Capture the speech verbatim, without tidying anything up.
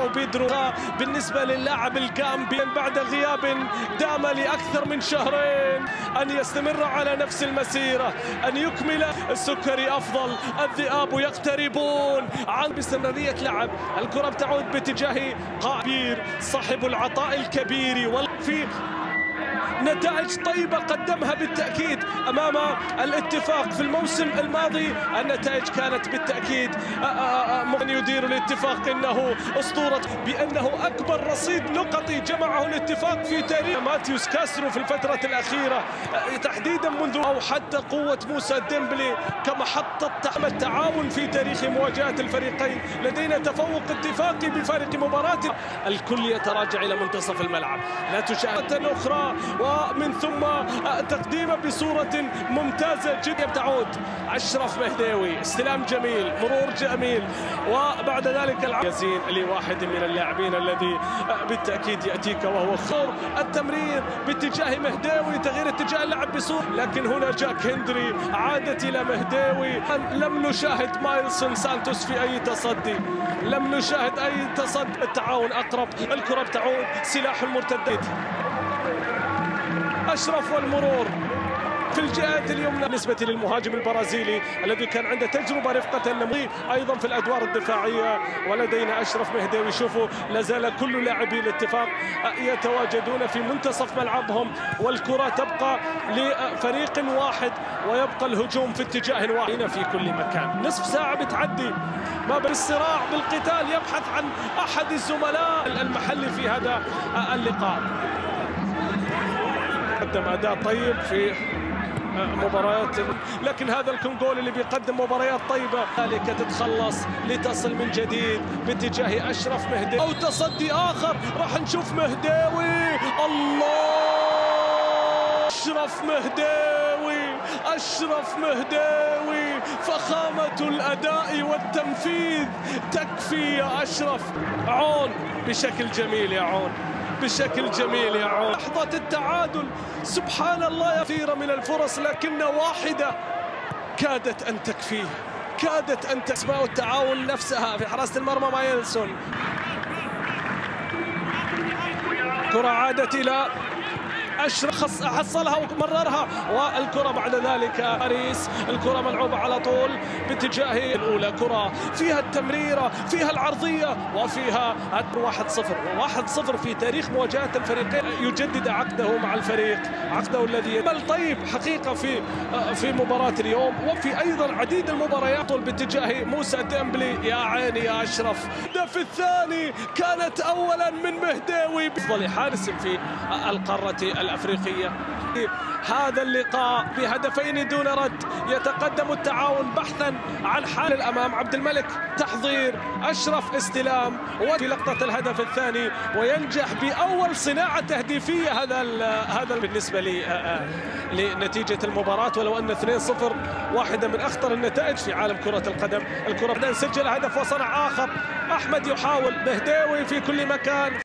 جواو بيدرو. بالنسبة للاعب الجامبي بعد غياب دام لأكثر من شهرين أن يستمر على نفس المسيرة، أن يكمل. السكري أفضل، الذئاب يقتربون عن باستمرارية لعب. الكرة بتعود باتجاه قابير صاحب العطاء الكبير وفي نتائج طيبة قدمها بالتأكيد أمام الاتفاق في الموسم الماضي. النتائج كانت بالتأكيد من يدير الاتفاق إنه أسطورة، بأنه أكبر رصيد نقطي جمعه الاتفاق في تاريخ ماتيوس كاسترو في الفترة الأخيرة تحديدا منذ أو حتى قوة موسى ديمبلي كمحطة التعاون في تاريخ مواجهة الفريقين. لدينا تفوق اتفاقي بفارق مباراة. الكل يتراجع إلى منتصف الملعب، لا تشاهد أخرى ومن ثم تقديمه بصورة ممتازة جدا. تعود أشرف مهداوي، استلام جميل، مرور جميل، وبعد ذلك العب يزين لواحد من اللاعبين الذي بالتأكيد يأتيك وهو خور التمرير باتجاه مهداوي، تغيير اتجاه اللعب بصورة، لكن هنا جاك هندري عادت إلى مهداوي. لم نشاهد مايلسون سانتوس في أي تصدي، لم نشاهد أي تصدي. التعاون أقرب، الكرة بتعود، سلاح المرتدات أشرف والمرور في الجهة اليمنى. بالنسبة للمهاجم البرازيلي الذي كان عنده تجربة رفقة النمري أيضا في الأدوار الدفاعية. ولدينا أشرف مهداوي. شوفوا لازال كل لاعبي الاتفاق يتواجدون في منتصف ملعبهم، والكرة تبقى لفريق واحد ويبقى الهجوم في اتجاه واحد في كل مكان. نصف ساعة بتعدي ما بين الصراع بالقتال، يبحث عن أحد الزملاء المحلي في هذا اللقاء. قدم أداء طيب في مباريات، لكن هذا الكونغولي اللي بيقدم مباريات طيبة ذلك تتخلص لتصل من جديد باتجاه أشرف مهداوي أو تصدي آخر. راح نشوف مهداوي، الله، أشرف مهداوي، أشرف مهداوي، فخامة الأداء والتنفيذ تكفي يا أشرف. عون بشكل جميل يا عون، بشكل جميل يا عون. لحظة التعادل سبحان الله، كثيرة من الفرص لكن واحدة كادت أن تكفيه، كادت أن تسمع. التعاون نفسها في حراسة المرمى مايلسون. كرة عادت إلى أشرف، حصلها ومررها، والكرة بعد ذلك باريس. الكرة ملعوبة على طول باتجاه الأولى، كرة فيها التمريرة، فيها العرضية، وفيها واحد صفر. واحد صفر في تاريخ مواجهة الفريقين. يجدد عقده مع الفريق، عقده الذي بل طيب حقيقة في في مباراة اليوم وفي أيضا عديد المباريات باتجاه موسى ديمبلي. يا عيني يا أشرف. الهدف الثاني كانت أولا من مهداوي، أفضل حارس في القارة الأفريقية. هذا اللقاء بهدفين دون رد. يتقدم التعاون بحثا عن حال الأمام. عبد الملك تحضير، أشرف استلام، وفي لقطة الهدف الثاني وينجح بأول صناعة تهديفية. هذا هذا بالنسبة لي لنتيجة المباراة، ولو أن اثنين صفر واحدة من أخطر النتائج في عالم كرة القدم. الكرة بعدين سجل هدف وصنع آخر. أحمد يحاول، مهداوي في كل مكان.